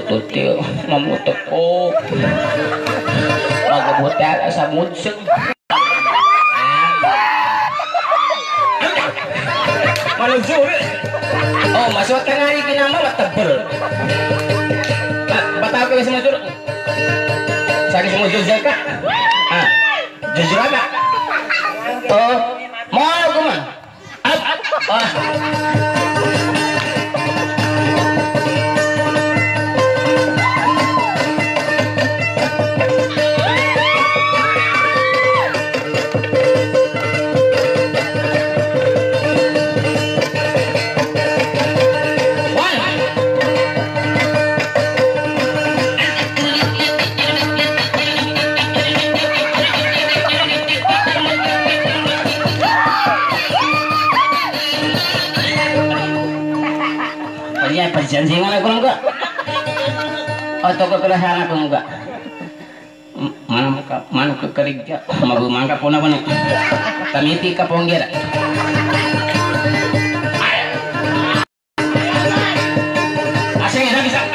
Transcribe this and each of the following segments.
tutil mamutekok magabutan asa mudseng malusur oh masuk ke ngari kinama matebel batal ke semua jur sakit semua jur zaka jujur apa oh mau kuman perjanjian aku enggak atau kekerasan aku enggak mana ke kerja mabu mangka puna puna kami tika ponggera asing enak bisa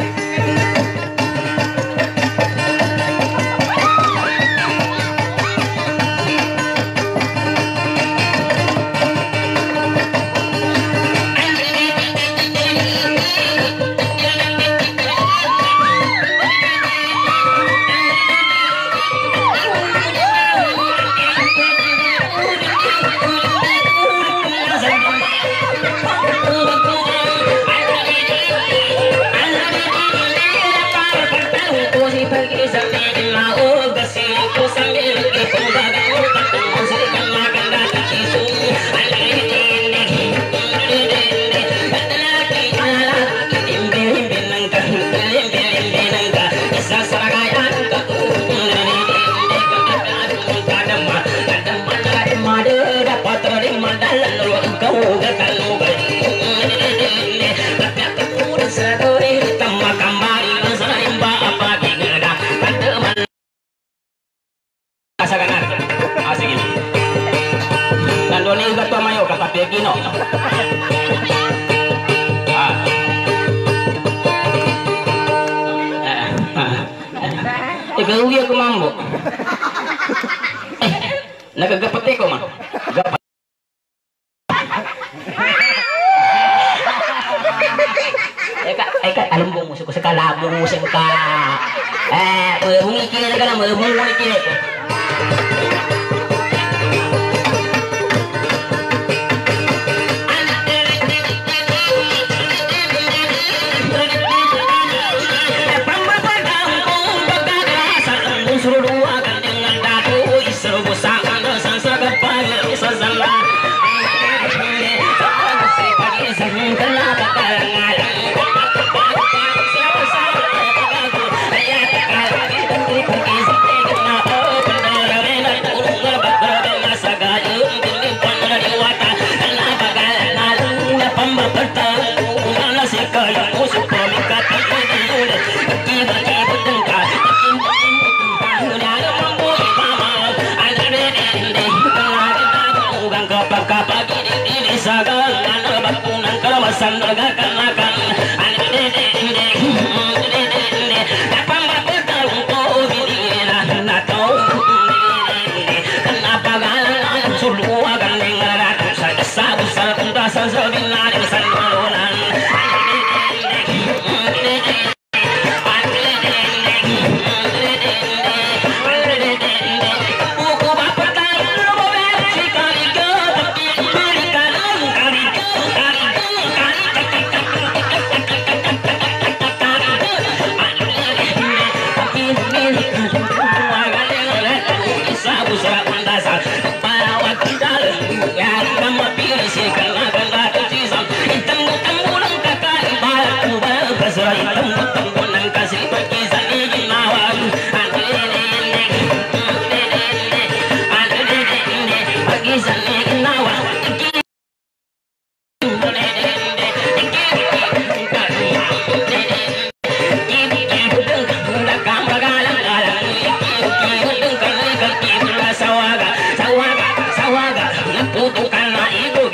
Ugi aku mambo. Nagagapate ko man. Eka alumbong musuh ko sa kalabong musuh ka. Mungkin ka na mungkin.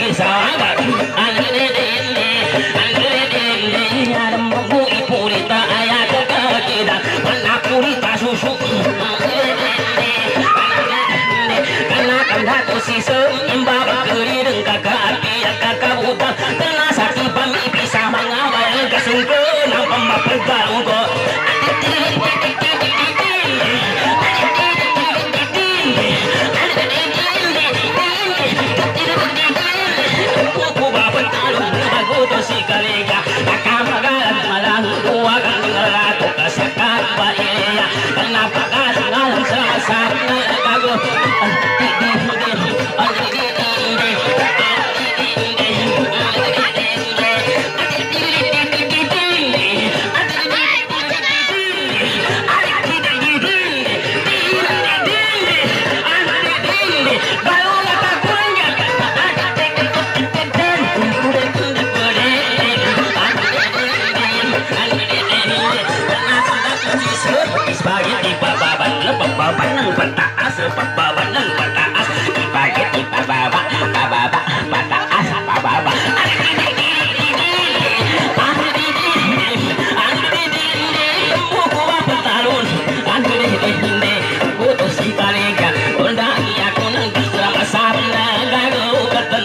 Purita balungko. Buku bapak talung lagu si kalega, akamagalan malang kuwagan ngeratu kasakan baaya, kenapa kasalan selasan lagu. Pabanang pataas, pabanang pataas, spaghetti pababa, pababa, pataas, pababa. Buku apa talun, butuh si kalega, undang aku nang bisa masarna gago katan.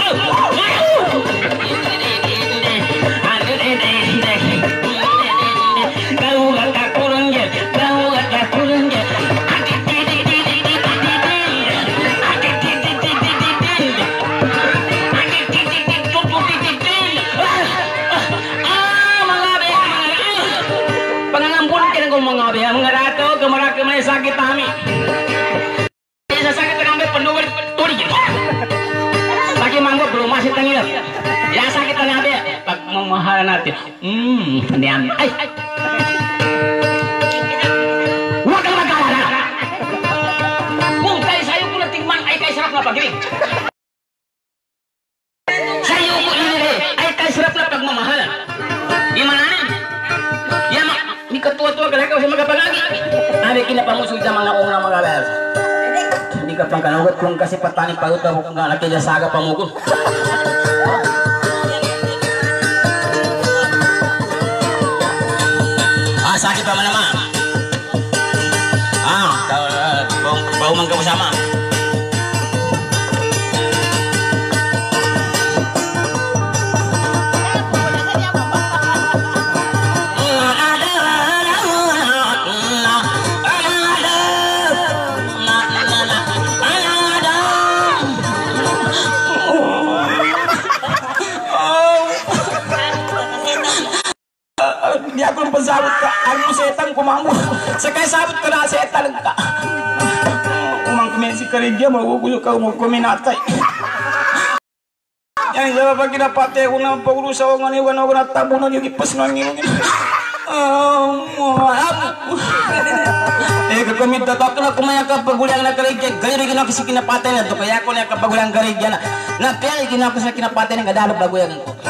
Kau gak kurang je, kau gak kurang je. Mengeratu kemeraka mana sakit kami. Bisa sakit kami penuh turi. Lagi manggo belum masih tengil. Ya sakit kami pak memahal nanti. Niam. Wakal wakal. Bung kai sayu kula tingman ai kai serap apa gini. Sayu kula ini ai kai serap apa memahal. Gimana nih? Ya mak. Ni ketua-tua kalau kau sama kapal lagi. Ada kini pamusuh zaman na orang magalas. Di kapal kan ugat kung kasih petani paut tahu kung nggak lagi jasa aga pamukul. Sakit pa mana mah? Bau mangga bersama. Dia aku pesawat ka anu setan ko mamu sekay sabot ka na setan ka umang kumensi karigya mau ka mo kuminatay yang jawab pag kinapate ko na pagrusa ko ngani wano ko na tabunan yung ipas nang ngilong kakamit dapat na kumaya ka pagulang na karigya gayri gina ko si kinapate na to kaya ko na kapagulang karigya na piyay gina ko sa kinapate na kadalog baguyan ko.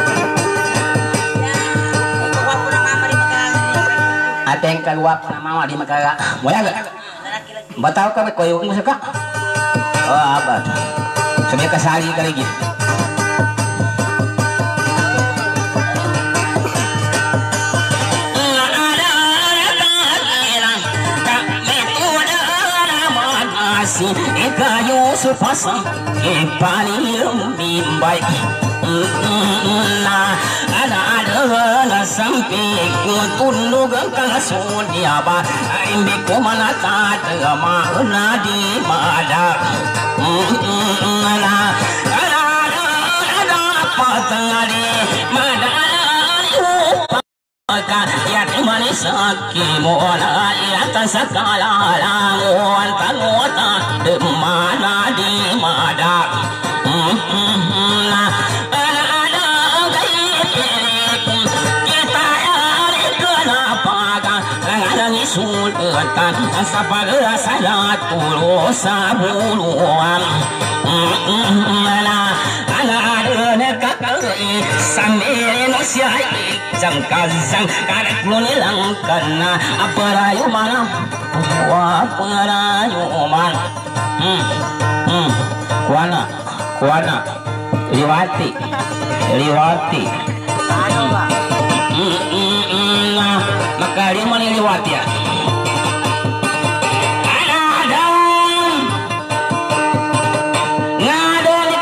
Ada yang keluar nama di Mekah, mau ya gak? Batal kami koyo musuh kak? Oh apa? Sebenarnya kesali kali gitu. Ika Yusuf pasang, paling baik. Ada sampai kutunduk kasunya ba, imbi kumana tata mana di mana. Ada apa tadi mana? Ya dimana sakit mola ya tasakala languan tanota mana di mana. Sultan sapaga saya tulus sabuluan ada nekakari sambil siai jangkazang karet menilang karena apa rayu mana rayu mana kuana liwati maka dia mana liwati ya.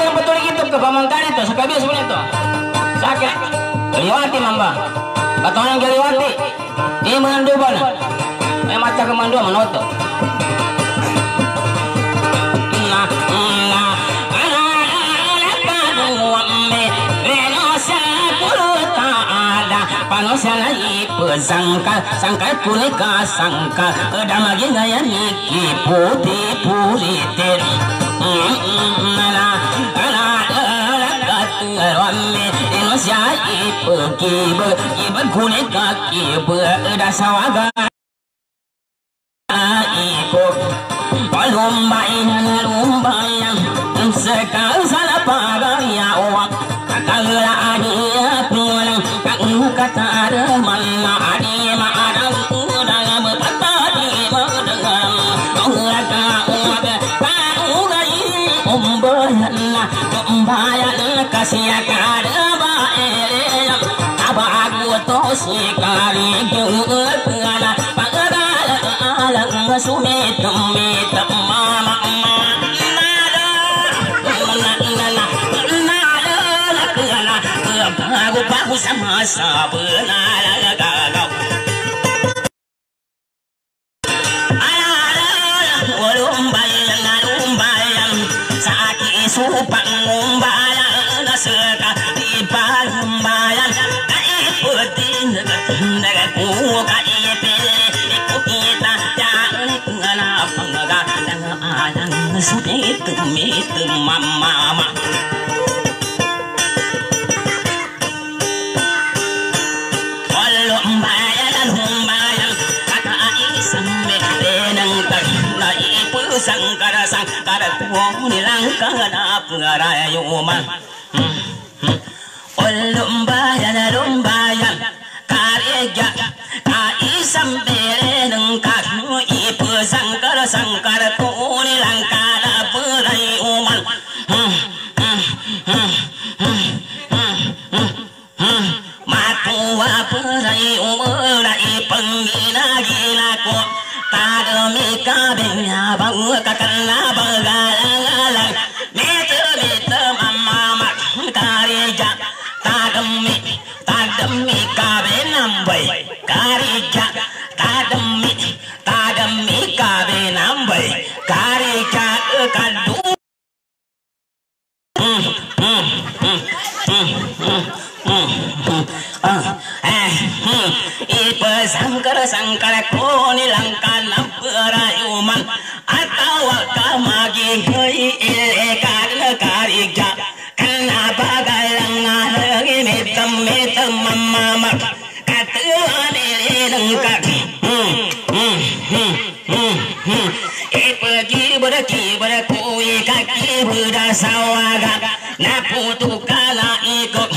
Pamangkan itu suka biasa punya itu sakit liwati mamba batuan Galiwati di Manduban maca kemandu manoto panosana ipesangka sangka punika sangka damagi gaya niki putih puritin Indonesia ipekibe ibe kunika kibe dasawaga ikut lumbayan sekal salah pagaya uang kagala adia pulang kang kata ada mana adi maadang udang berpatadi mendengar kagaka uang kau gai umbayan kasih kada bae apa aku tosi kali kena sumit mit mama aku bahu sama sebenar gagau lumbayan sakit supang lumbayan seka di lumbayan iputin dengan kuka kita sumit mama lumbayan kata isang menang na ipusangkara sangkara tuong nilang kanganap ngarayuman lumbayan karya kaisang menang kakmu ipusangkara sangkara tuong nilang kanap ngarayuman matuwa perai umurai penggila-gila ko tadami kabenya bang kakana bagalang meter mama karija tadami kabenambai karija tadami kabenambai karija kadu sangkara koni langkan berayuman atau kamagi hei ilekan karija kenapa galang ngalengi metem mama katuan ilengkak pergi berkui kaki berdasawaga naputukala ikut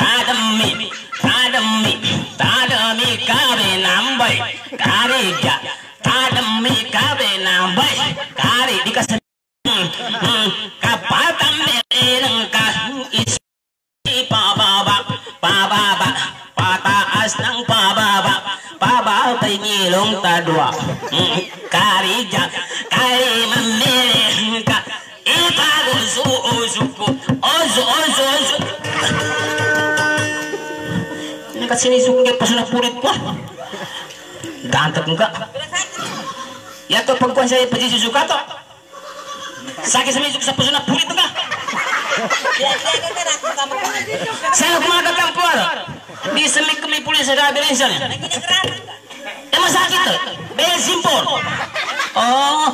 tadami kabe nambai karija tadami kabe nambai kari dikasih kapatan merengkah isi pababa pata asnang pababa penyilung tadua karija kari memerengkah ipagusu usuku ozu kasini suku pas na purit ko gantap enggak ya to pagkuan saya pedi suka to sakit sa pasuna purit enggak saya kumaga kampor di semik kami pulis ada berensan emang sakit to bel simpon oh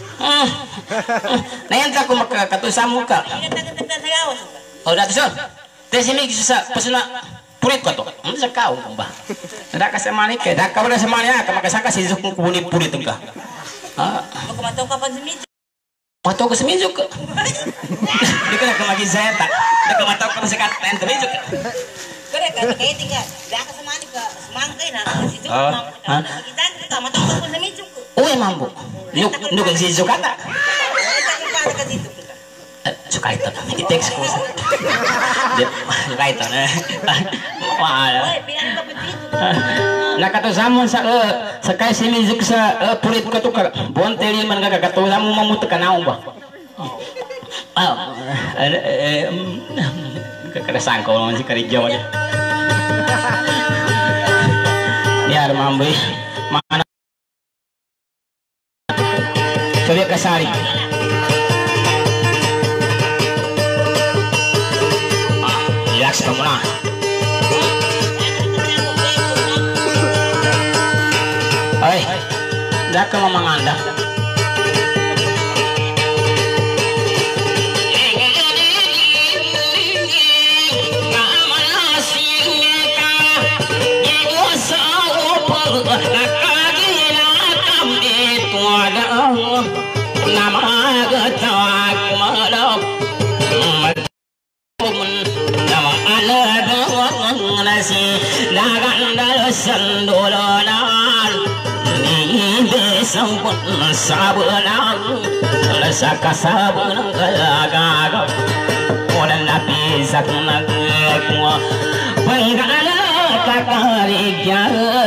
nayan ka ko makakatusa muka oh datu son tesimi sa pasuna purit ko to ano sa kao ba nada ka samani ke da ka wala samani ka makasaka si zuk ko ni purit ka ako mataw ka pan sa medyo mataw ko sa medyo ka di ka na magi zeta da ka mataw ka sa katan sa medyo ka kare ka kay tinga da ka samani ka semangkay na si zuk kita ka mataw ka sa medyo ko oy mambo nuk si zuk ata suka itu i-text ko suka itu nakatusamon sa kay sinizuk sa pulit ko to ka bonteli man kakatusamon mamuto ka naong ba kakarasan ko naman si Karidjaw mambe mana coba kasari relax kamu nah hai dah kamu manganda nama getawa kumadok nama aladang nasi dagan dalasan dolanan ni besambut sabulan lasaka sabulan galaga orang nabi sakna kuwa panggala kakarigya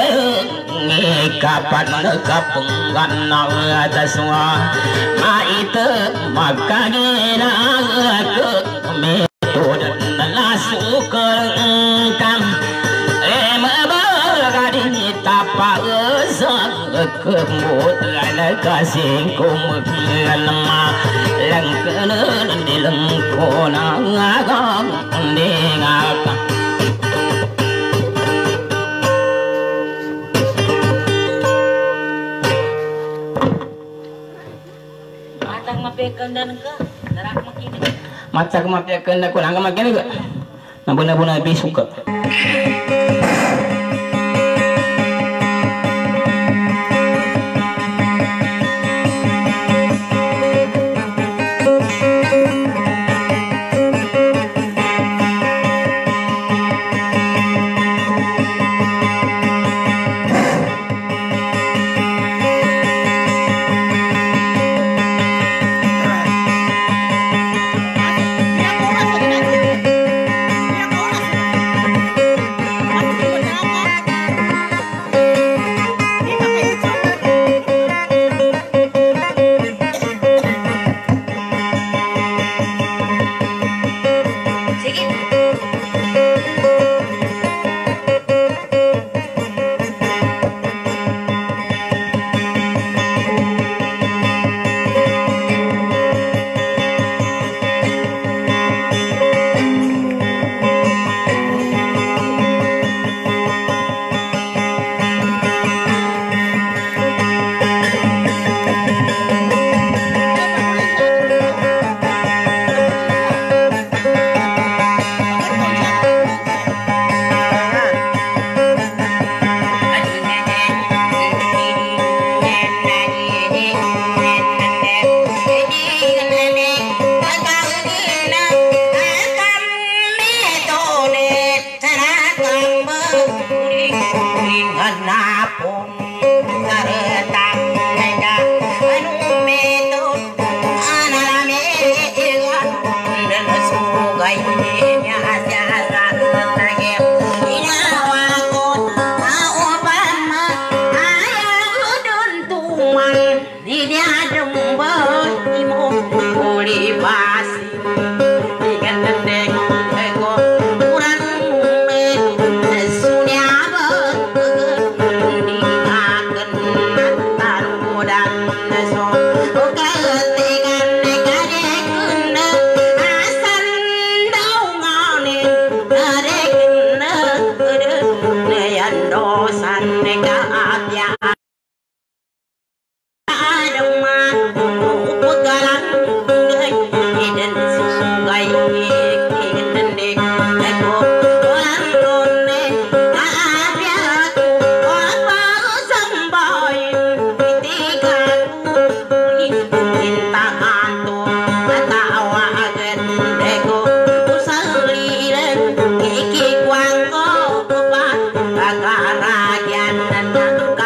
kapan kapunggan ataswa maite makagina ke metode nasukang mabagadi tapasa kemut kasih kumulama langkana dilengkona ngagang ndengaka mata kemapiakan aku nangga makin juga nabuna-buna bisuka Quang có ba ra gian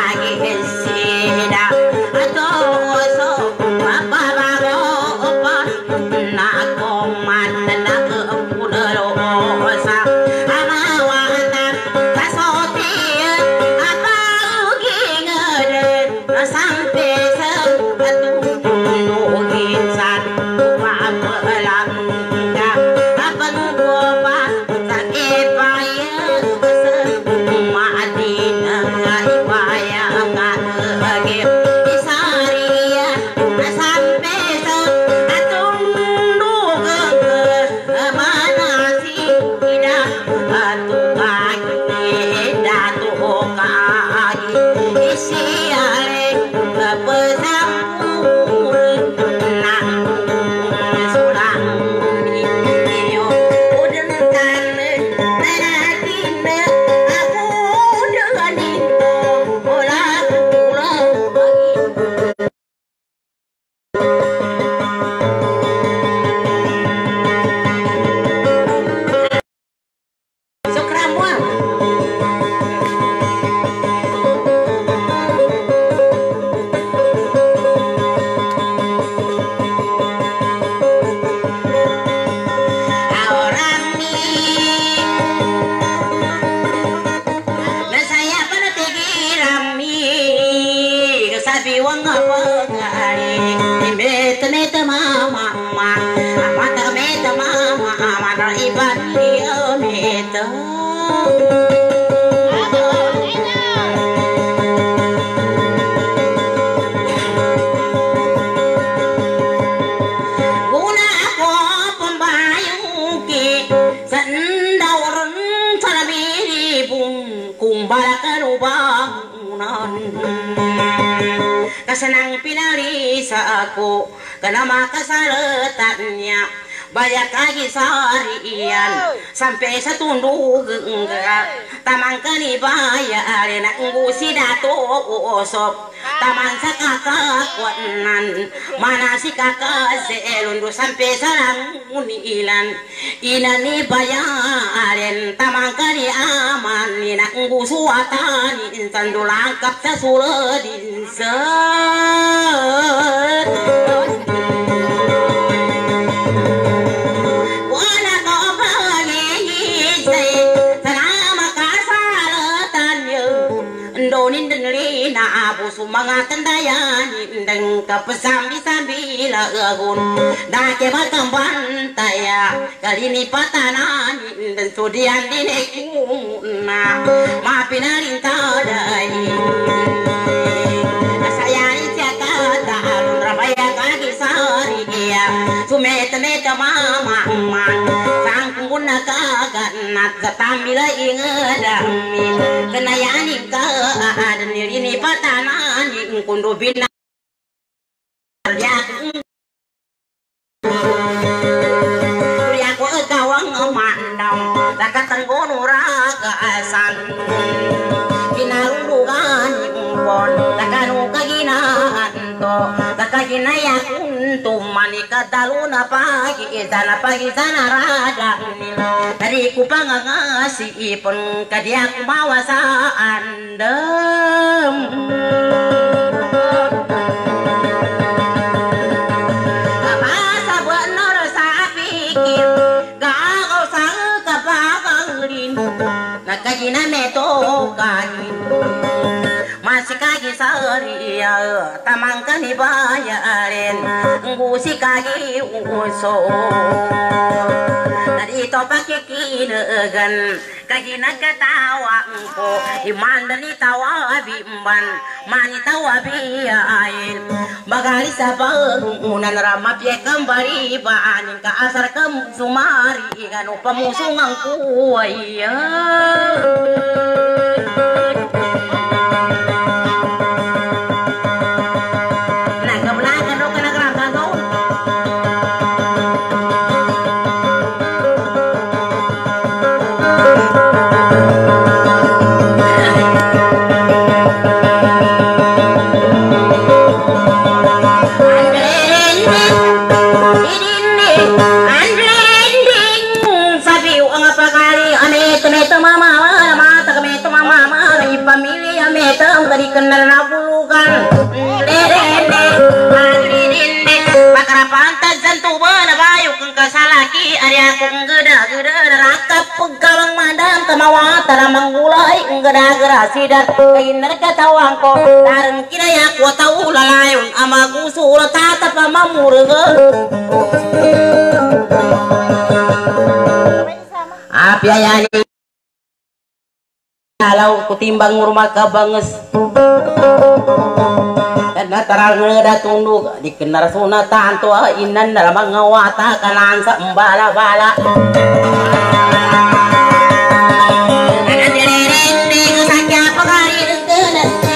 Kasenang pinalisa aku karena maka saletannya banyak lagi sarian sampai setunduk enggak tamang kani bayar nak ngusi dato osop taman sakaka kuanan mana si kakak selundu sampai sarang unilan inani bayarin tamang kani aman nak ngusuatan insan dulangkap sasuledin set mga kandayan deng kapasambi-sambi lagun dake bakambantaya kalini patanan dan sudian dinekuna mapinarinta dai sayang siaka alun rabaya kaki sari dia sumeta-meta mama sangkung nakaganat katamila ingadami kenayanin ka dan ini patanan kundo bina ya ko kawang mandang takatan gono raga asan kinarundugan pon takanu kaginaan to takagina kunto manika daluna pagi sana raga dari ku pangangasi ipon kadia ku mawasa andem nakagina meto kanin masih kagi saria tamang kani bayarin ngusi kagi uso dari to pakai kinegan kagi nakatawa ko iman dari tawa bimban mani tawa biain bagali sa bangunan rama pie kembali baanin ka asar kem sumari kanu pamusungang kuaya dari kenal nabulukan pakarapantas jantung bana bayu keng kasalaki ari aku geda rakap pegawang madam tamawa taramang gulai geda sidar kainar katawang ko dareng kira ya ku tau lalayun ama kusul tatap mamurge api ayani kalau kutimbang rumah kabanges dan nataral ngeda tunduk dikenar sunatan tua inan dalam ngawata kanan sa embala-bala sakya pagari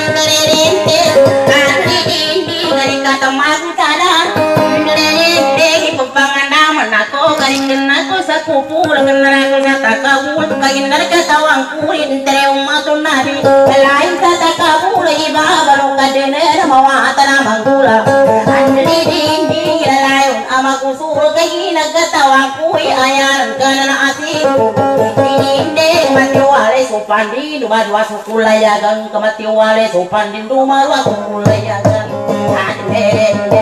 kenara kata kabul kaginar katawang kuin tereu matun nabi lain kata kabul iba baru kadene mawatana manggula andri dindi lain ama kusul kaginar katawang kui ayaran kanana ati dinde matiwale supandi dua sukulayagan kematiwale supandi dua sukulayagan adrende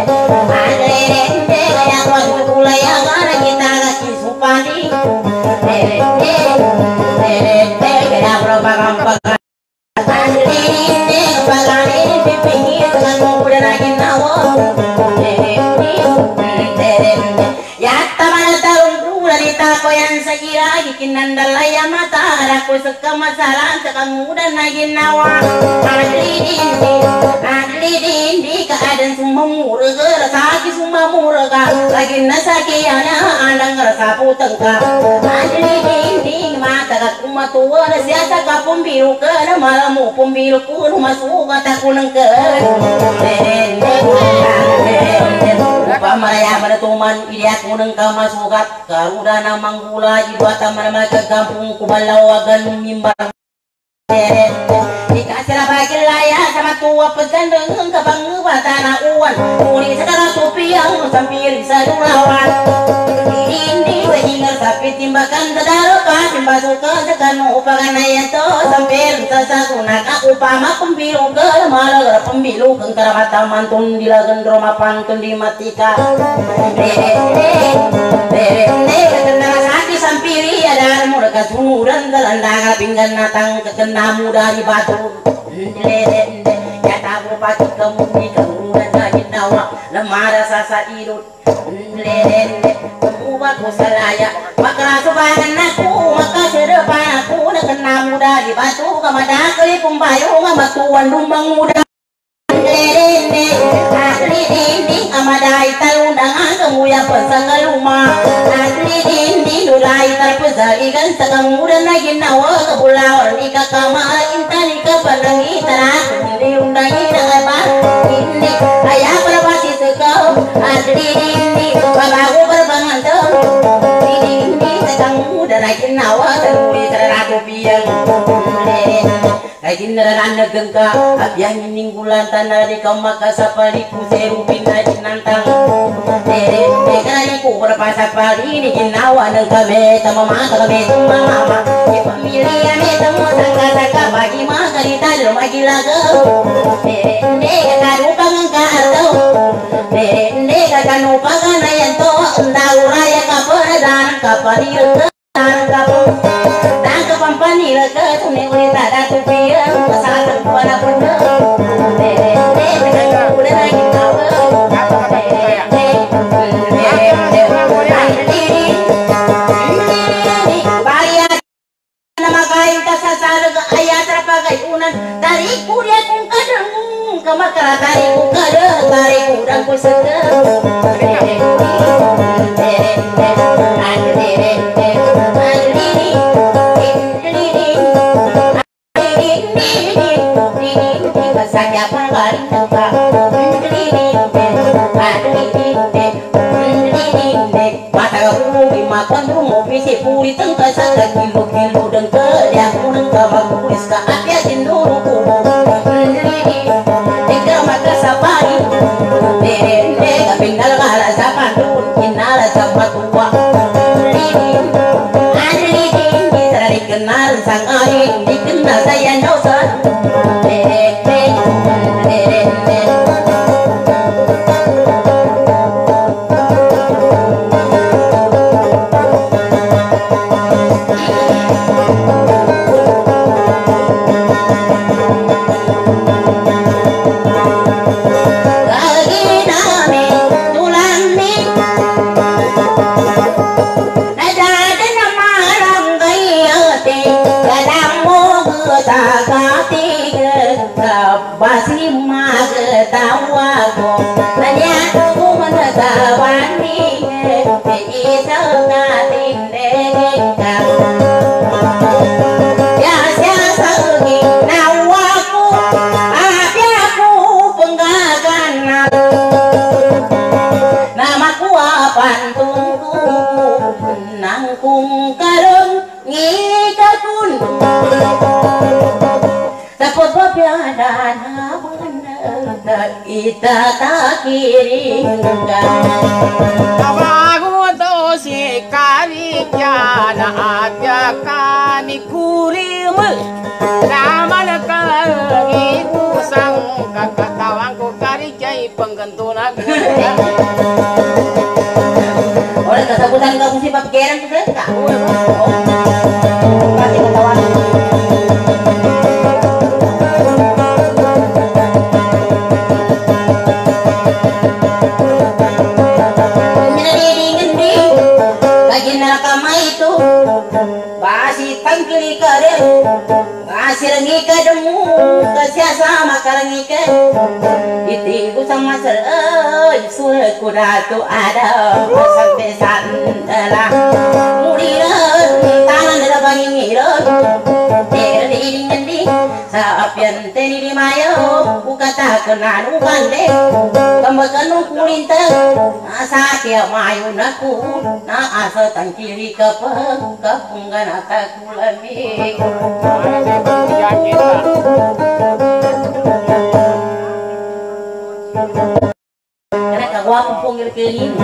kaya sukulayagan kita lagi supandi kaya propaganda adrende pagani dipinggir dengan muda lagi nawa ya taman tahun dita koyan sakira gikinan dalaya mata aku suka masalah sekarang muda nagin nawa adli dindi keadaan semua murga sakit semua murga lagi nasaki ana andang rasa putengka adli dindi mata aku matua siasa kapun biru ke malamu pembiru pun masuk kataku nengke pamaraya pada tuman iliat muneng kama sugat karudana manggula ibu ataman maka kampung kubalawagan mimbar dikasih bagi laya sama tua pegandeng kabang batana uan uli sekarang topi yang sampir sadulawan ini wajingar sapi timbakan kedarokan timba suka sekarang upakan ayat to sampir sasaguna upama pembilu ke malah pembilu kengkara mata mantun dilagan drama pantun di matika kenal sakit sampiri ada murka sumuran gelandang pinggan natang kekenamu dari batu ya tahu pati kemudi kemudian lagi nawa lemah sasa idut ubah kusalaya makra subangan aku maka sedepan aku kekenamu dari batu kamada kali pembayu ngamatuan lumbang muda asli dinding amadai talundangan kamu ya pesanga rumah asli dinding dulai terpesal ikan sekang muda lagi nawa ke pulau ika kama intan ika panangi tarak diundangi dengan apa ini ayah berbasi sekau asli dinding bagaku berbangan tem dinding sekang muda lagi nawa teruli teratu piang kajin nerana gengka abiang ninggulan tanah di kau maka sapari ku seru bina jinantang kali ku berpasapari di jinawa neng kame tama mata kame tuma mama di pemilihan temu sangka bagi maka di tadi lagi laga kata rupa ngengka atau kata nupa kana yang to endau raya kapan kapanil dan kepampanil ke tuni ulita dan tupian kesalahan pada bener dengan udah lagi tahu bayar nama kain tasasar ayat terpakai unan dari kuliah kung kadang kemakara dari kung kadang dari kudang ku sedang makan rumah bisi puri tengka saga kilo dengke yang kuneng kabakulis ka apya jinduru kubu tinggal maka sapari dende kapinggal kala sapandun kinala sapatua adri bisa dikenal sang aing dikenal saya dosa nangkung kita tak kirimkan. Abago to si karikya na atya kani kurim raman ka itu sang kakatawang ko karikya ipanggantunan. Orang kesebutan kamu si pagkerang itu enggak? Berarti ketahuan. Kiri kare asirangi kademu kasya sama karangi ke itiku sama serai surat kudatu ada sampai sandala muriran tangan dalam bangiran teri ngendi sapian teri di mayo ukata kenan ukande kamakan kulinta asakya mayu naku na asa tangkiri kapang kapungan atakulami. Karena kagak aku punggil kelima.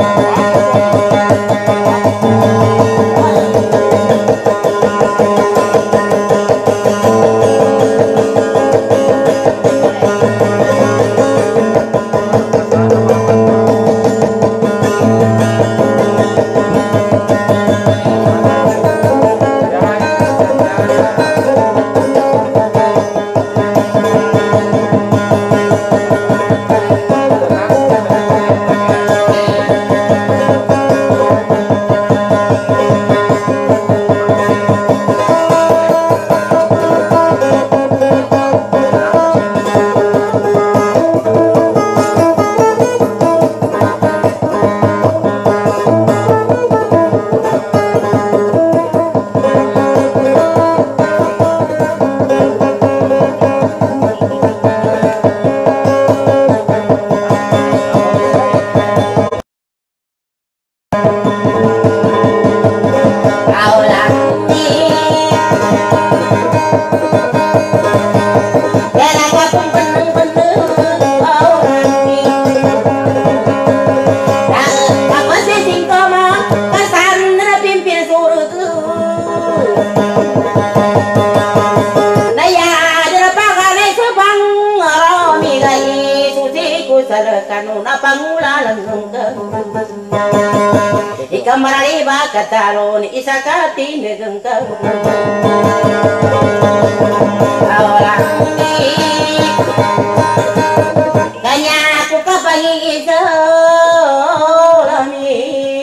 Marariba katalon isakati negengkau orang kanya aku kapangi isolami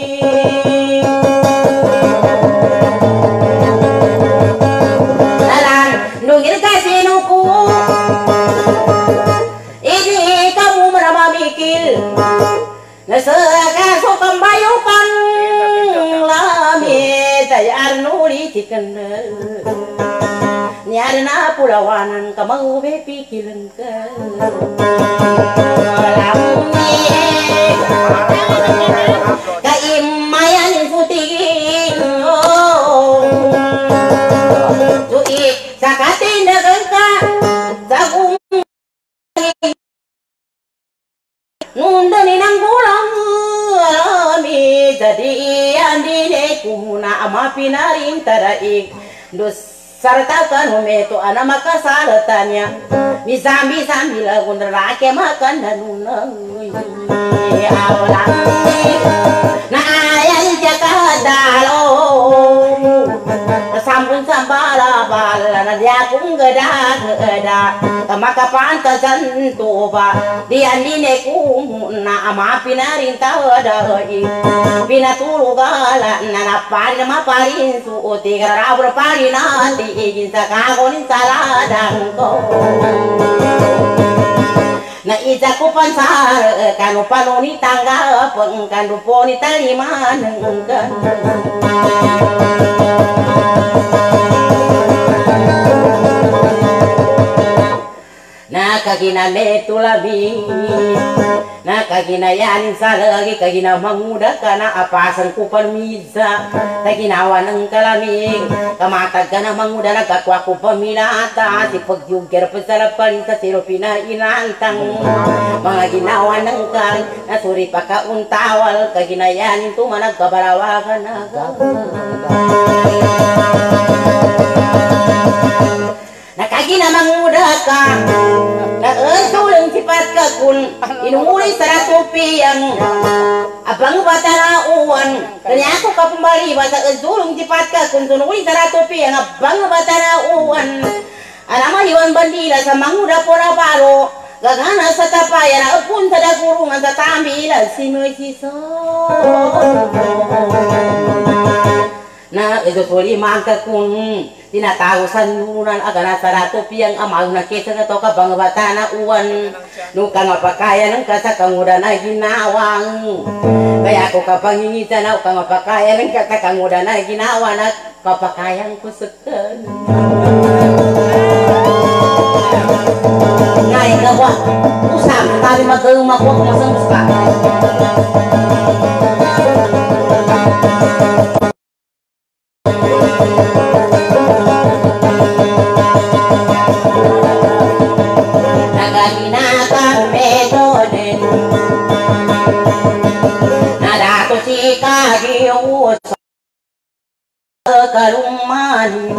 dalam nungir kasinuku ini kamu meraba mikir ngesaka sokam bayukan tayar nuri tikan nyarna pulawanan kamau bepi kilengka kaimayan putih tui sakati negengka sagung nundani nang pulang alami jadi andine kuna ama pinarin taraig dos sartakan humeto ana makasalatannya misambi sambi lagun rake makan danunang awlang na ayan jakadalo sampun sambala bala na dia kung geda makapantasan tuba di andine kuna ama pinarin tawadai pinatulugala na napari na maparin suoti karabro pari nanti igin sa kakonin saladang ko na isa ko pansar kanu panoni tangga pang kanu poni taliman ka na kagina netulabi kagina yanin salagi kagina manguda kana apasan ku permisa kagina wanang kalaming kamatag kana manguda nagkakwa ku pamilata si pagyugger pasarap paling sa siropina inantang mga ginawa ng kang nasuri pa kauntawal kagina yanin tumanag kabarawagan nakagina manguda ka tulong sipat ka kun inumuli sa tupiyang abang bata na uwan kanya ako ka pumali bata tulong sipat ka kun tunuli sa tupiyang abang bata na uwan alama iwan bandila sa manguda pora paro gagana sa tapayan apun sa dagurungan sa tambilan sinusiso na isutuli mangka kun tinatago sa nunan agana sa ratopiyang amaw na kesa na to kabang bata na uwan nukang mapakaya ng kasakanguda na ginawang kaya ako kapangingita na ukang mapakaya ng kasakanguda na ginawa na kapakayang kusukan ngayon ka ba usap tabi magulong ako kumasang gusto kalumani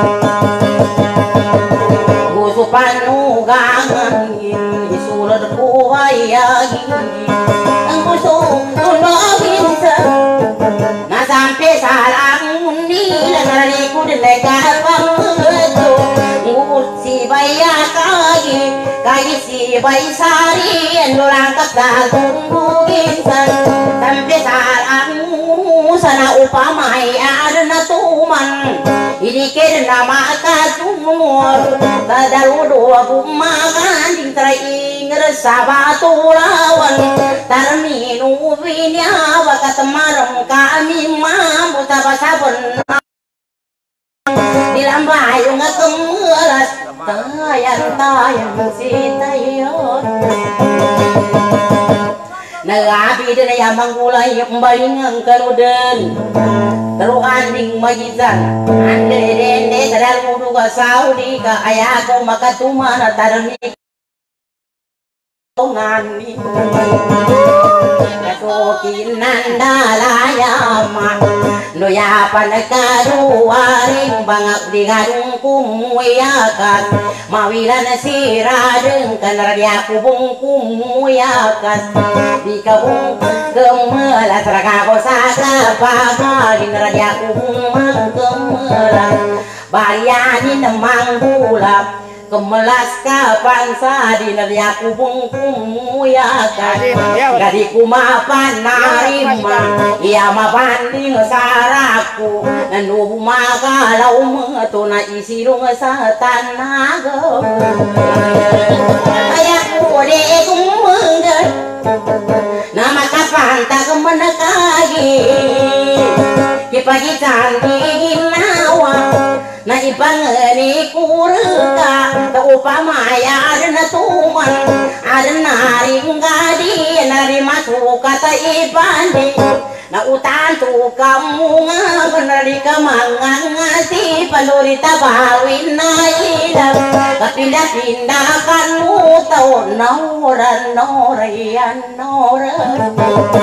gusto panugangan isulad ko ayagin ang gusto tulogin sa nasampi sa lang nila naliko din ay kapangado si baya kagi si bay sari ang lulangkap na tungugin sa sampi sa lang sana upamay ada na tuman idikir na makatumor tadarudo kumakan ding traing sabatulawan tarminu vinya wakatamaram kami mampu sabasabon dilambayong kemulas tayang sitayon nagabi din ay manggulay yung balingang kaludan teruan ding majizan ande dende sadar mudu ka saudi ka ayako makatuma na tarmi ngani kasokin nandalayama noya panakaruaring bangak di garung kumuyakat mawilan siradeng kanarya kubung kumuyakat di kabung gemelas raka kosaka pagalin radya kubung manggemelas barianin manggulap kemelas kapan sadi narya kubung kumuyakan gadi kumapan narima iya mapanding saraku nanu makalau meto na isirong sa tanaga ayaku de kumenggan nama kapan tak menekagi kipagitan ginawa na ibangani kurga ta upamaya na tuman ada naring gadi narima kata ibandi na utan tu kamu nganari kamangan ngasi palurita bawin na ilang kapindah-pindahkan mu tau noran norian noran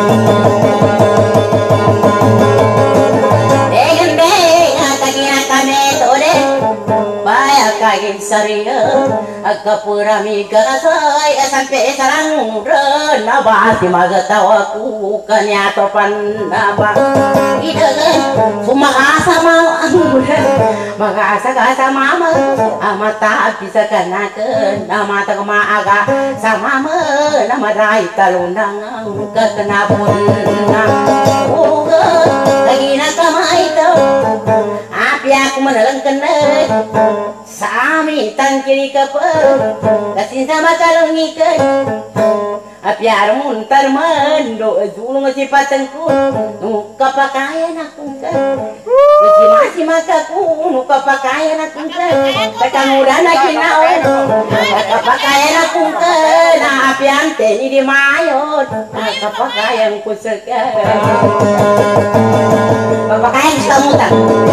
kain sariya agkapurami gasay sampai sarang ren nabati magatawa ku kanya topan naba idagan sumasa mau magasa gasa mama amata bisa kanakeun amata maaga samama namarai talundang ketenapun uga lagi na kamay to api aku menelengkeun sami tan kiri kapal kasin sama kalungikan apiar muntar mando julung sipatengku nuka pakaian aku kan masih makaku nuka pakaian aku kan takang udah nakin naon nuka pakaian kung na apiante ni di mayon kapagayang kusaka papakain sa mutan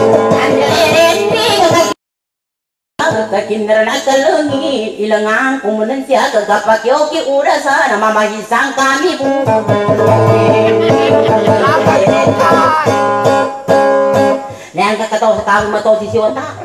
kakindra na kalungi ilangang kumunan siya kagapakyoki urasa na mamahisang kami po Nang kakataw sa tawag mataw si Siwata